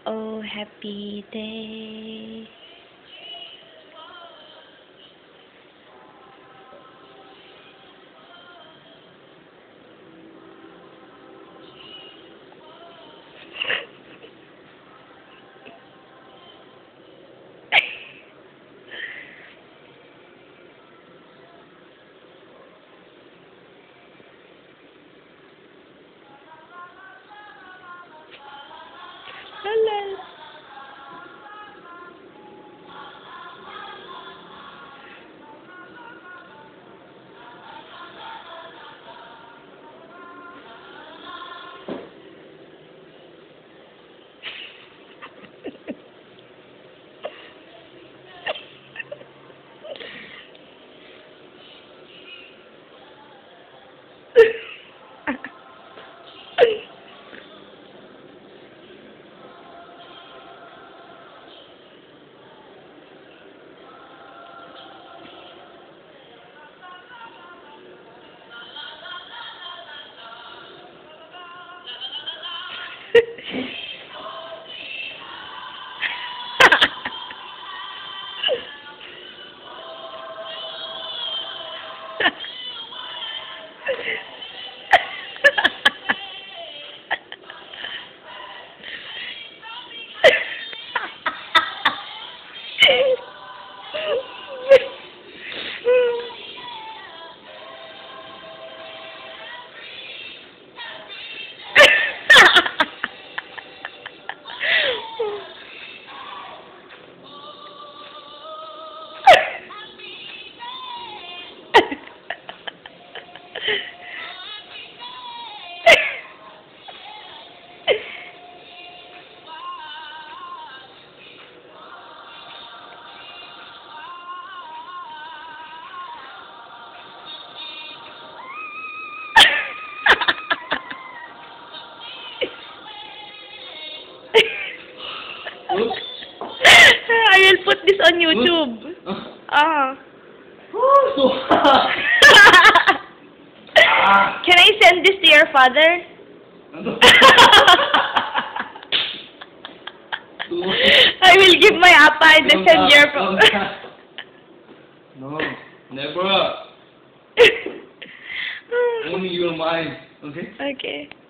Oh, happy day. Hello. I will put this on YouTube. Ah. Can I send this to your father? I will give my appa and then send your No, never. Only your mind, okay? Okay.